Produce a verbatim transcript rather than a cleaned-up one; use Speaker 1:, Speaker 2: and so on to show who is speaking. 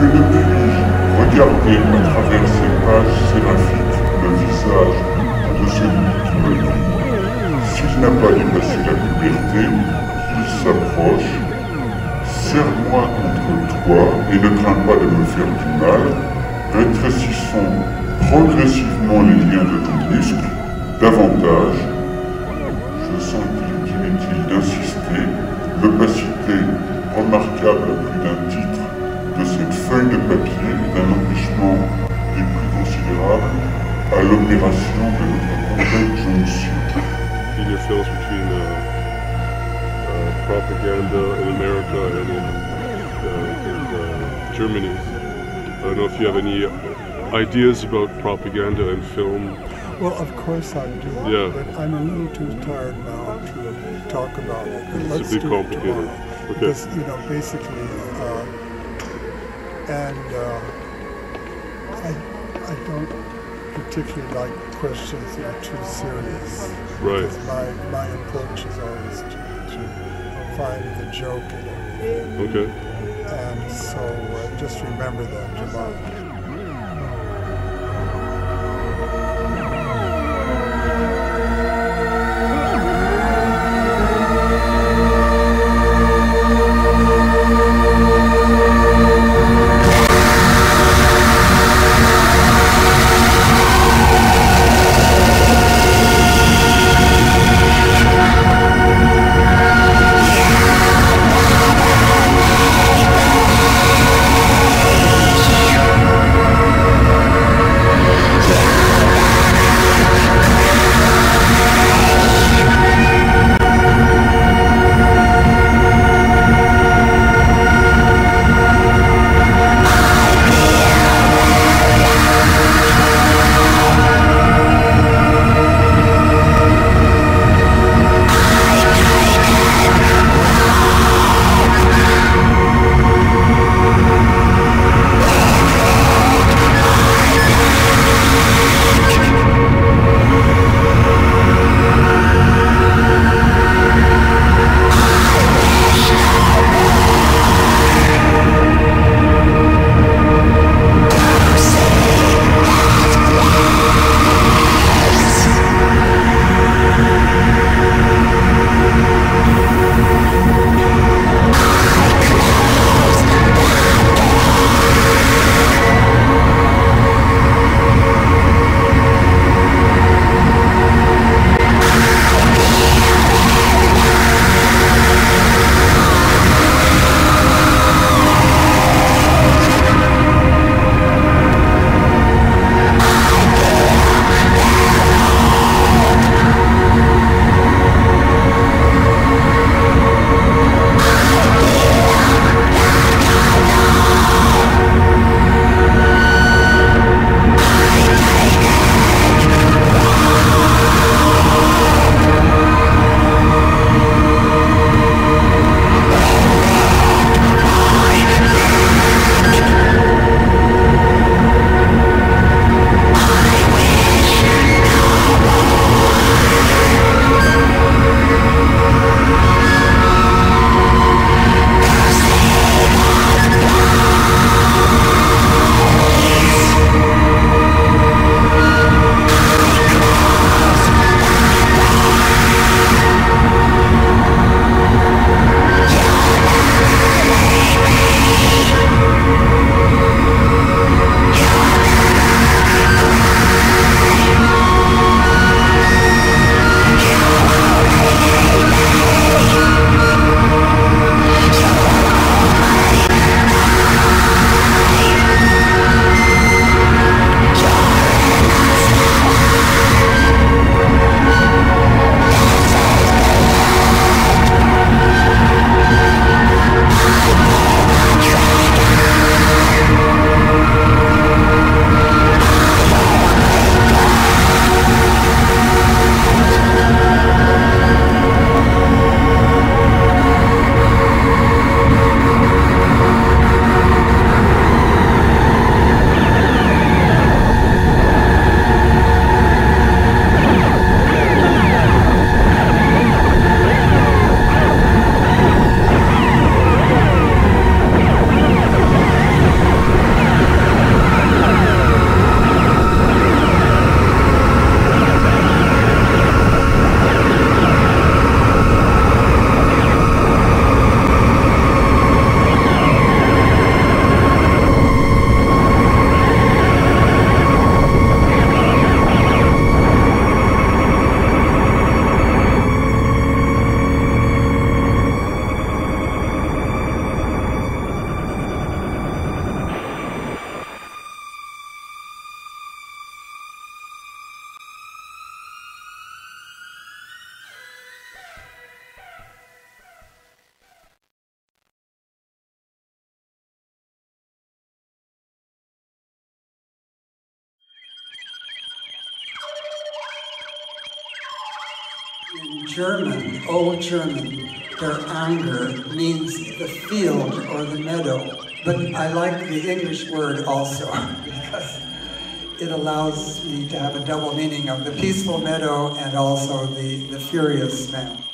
Speaker 1: Que ne puis-je regarder à travers ces pages séraphiques le visage de celui qui me lit? S'il n'a pas dépassé la puberté, qu'il s'approche, serre-moi contre toi et ne crains pas de me faire du mal, rétrécissons progressivement les liens de nos muscles, davantage. Je sens qu'il est inutile d'insister, l'opacité remarquable à plus d'un titre de cette feuille de papier est d'un empêchement des plus considérables à l'opération de notre conjonction.
Speaker 2: In your films between uh, uh, propaganda in America and in, uh, in uh, Germany, I don't know if you have any ideas about propaganda and film.
Speaker 3: Well, of course I do,
Speaker 2: yeah.
Speaker 3: But I'm a little too tired now to talk about it. But let's
Speaker 2: it's a bit
Speaker 3: do
Speaker 2: complicated.
Speaker 3: It tomorrow.
Speaker 2: Okay.
Speaker 3: Because, you know, basically, uh, and uh, I, I don't particularly like questions that are too serious.
Speaker 2: Right.
Speaker 3: Because my, my approach is always to, to find the joke in everything.
Speaker 2: Okay.
Speaker 3: And so uh, just remember that tomorrow.
Speaker 4: In German, Old German, Der Anger means the field or the meadow. But I like the English word also because it allows me to have a double meaning of the peaceful meadow and also the, the furious man.